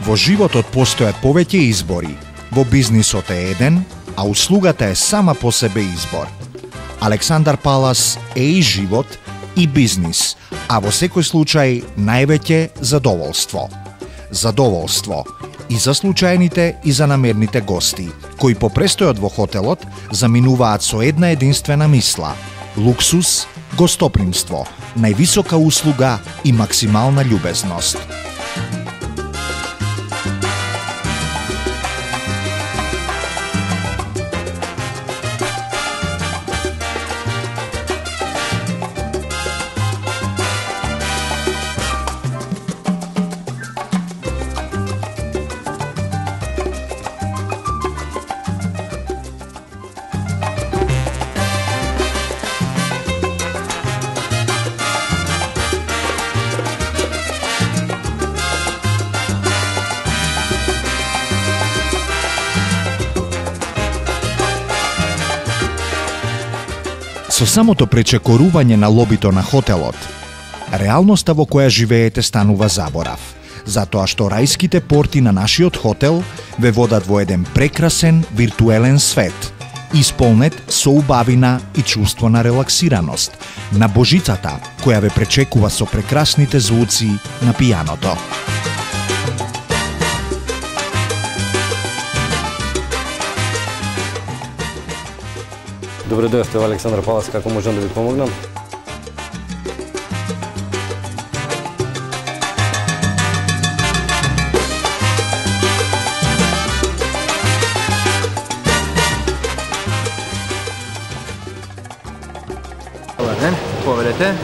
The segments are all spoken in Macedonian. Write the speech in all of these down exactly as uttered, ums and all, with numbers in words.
Во животот постојат повеќе избори. Во бизнисот е еден, а услугата е сама по себе избор. Александар Палас е и живот, и бизнис, а во секој случај највеќе задоволство. Задоволство и за случајните и за намерните гости, кои по престојот во хотелот заминуваат со една единствена мисла – луксус, гостопримство, највисока услуга и максимална љубезност. Со самото пречекорување на лобито на хотелот, реалноста во која живеете станува заборав, затоа што рајските порти на нашиот хотел ве водат во еден прекрасен виртуелен свет, исполнет со убавина и чувство на релаксираност, на божицата која ве пречекува со прекрасните звуци на пијаното. Добре дојавте во Александар Палас, како можам да ви помогнам? Добар ден, поведете.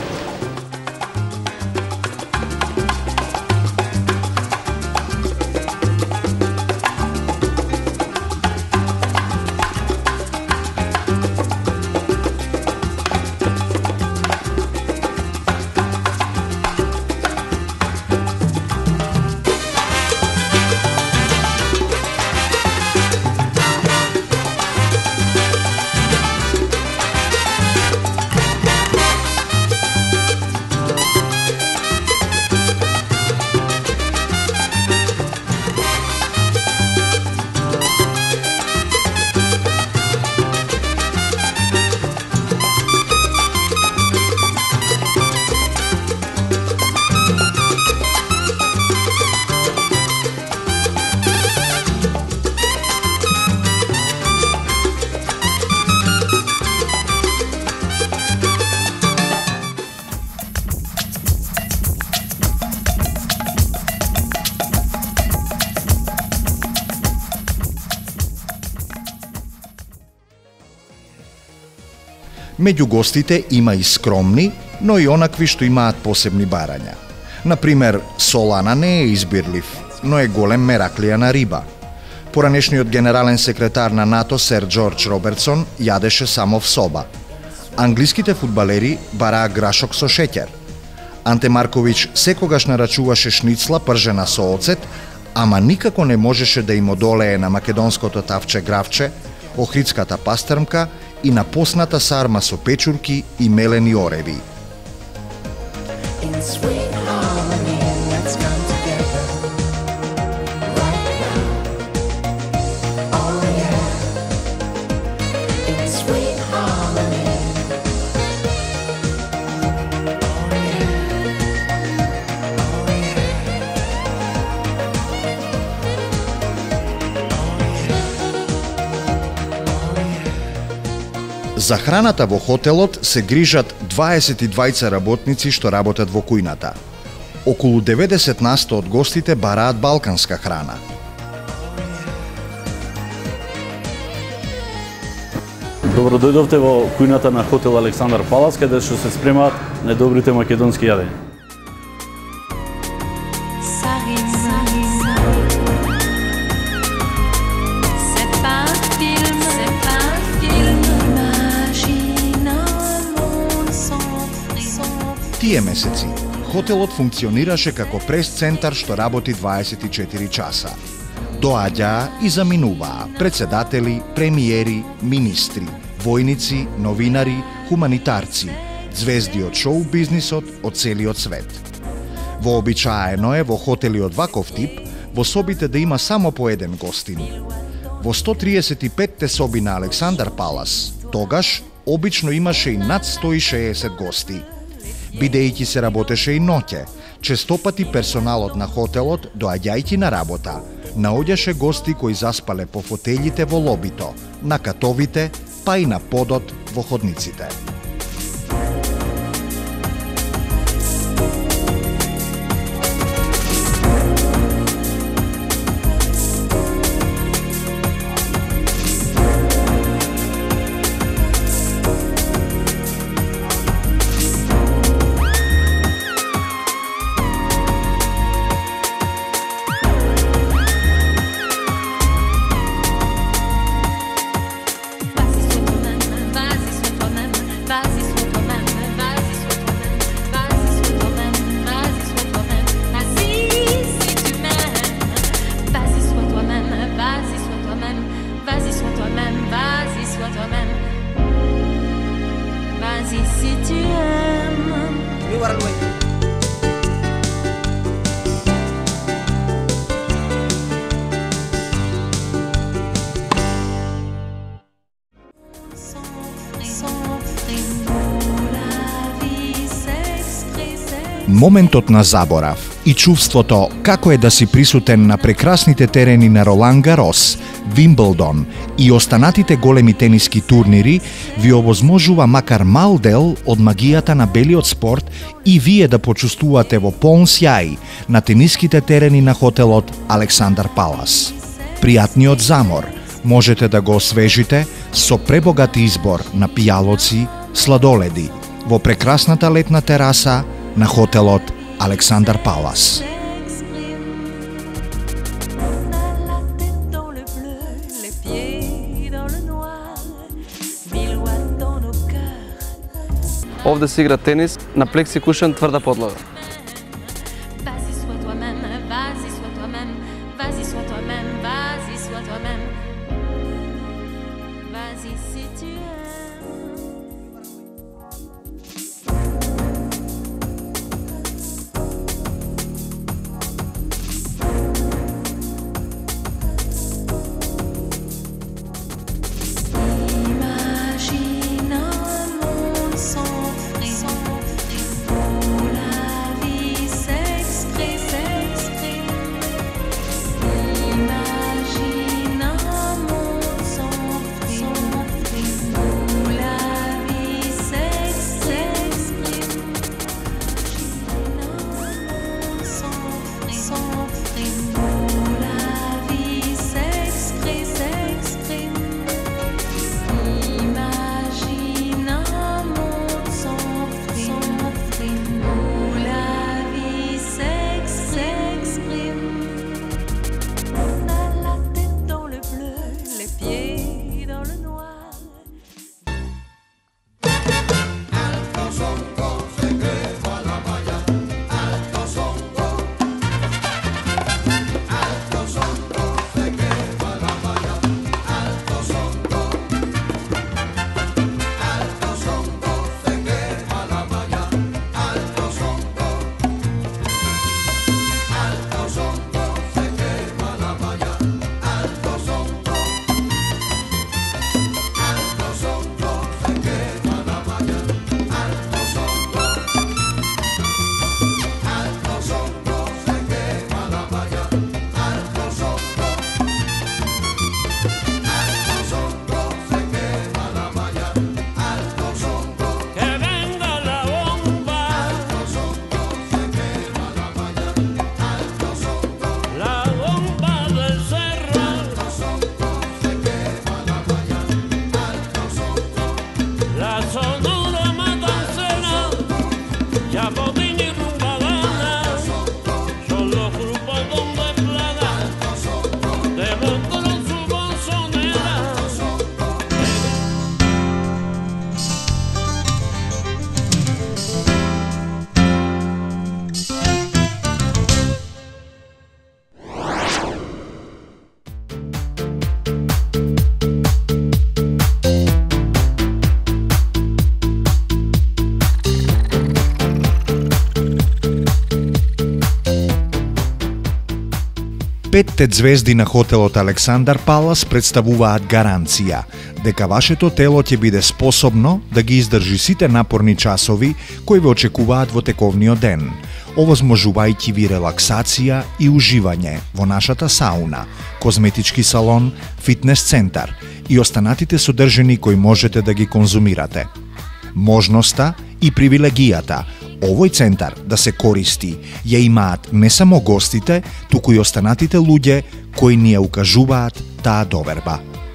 Меѓу гостите има и скромни, но и онакви што имаат посебни барања. Например, солана не е избирлив, но е голем мераклија на риба. Поранешниот генерален секретар на НАТО сер Џорџ Робертсон јадеше само в соба. Англиските фудбалери бараа грашок со шеќер. Анте Марковиќ секогаш нарачуваше шницла пржена со оцет, ама никако не можеше да им одолее на македонското тавче гравче, охридската пастрмка и на посната сарма со печурки и мелени ореви. За храната во хотелот се грижат дваесет и двајца работници што работат во кујната. Околу деветдесет на сто од гостите бараат балканска храна. Добро дојдовте во кујната на хотел Александар Палас, каде што се спремаат најдобрите македонски јадења. Тие месеци, хотелот функционираше како прес-центар што работи дваесет и четири часа. Доаѓаа и заминуваа председатели, премиери, министри, војници, новинари, хуманитарци, звезди од шоу-бизнисот од целиот свет. Вообичаено е во хотели од ваков тип во собите да има само по еден гостин. Во сто триесет и петте соби на Александар Палас, тогаш обично имаше и над сто и шеесет гости. Бидејќи се работеше и ноќе, честопати персоналот на хотелот, доаѓајќи на работа, наоѓаше гости кои заспале по фотелите во лобито, на катовите, па и на подот во ходниците. Моментот на заборав и чувството како е да си присутен на прекрасните терени на Ролан Гарос, Вимблдон и останатите големи тениски турнири ви овозможува макар мал дел од магијата на белиот спорт и вие да почувствувате во полн сјај на тениските терени на хотелот Александар Палас. Пријатниот замор можете да го освежите со пребогат избор на пијалоци, сладоледи во прекрасната летна тераса на хотелот Александар Палас. Овде се игра тенис на плекси кушен тврда подлога. Петте звезди на хотелот Александар Палас представуваат гаранција дека вашето тело ќе биде способно да ги издржи сите напорни часови кои ве очекуваат во тековниот ден, овозможувајќи ви релаксација и уживање во нашата сауна, козметички салон, фитнес центар и останатите содржини кои можете да ги конзумирате. Можноста и привилегијата овој центар да се користи ја имаат не само гостите, туку и останатите луѓе кои ни ја укажуваат таа доверба.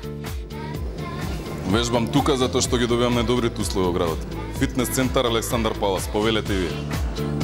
Вежбам тука затоа што ги добивам најдобрите услови во градот. Фитнес центар Александар Палас, повелете и ви.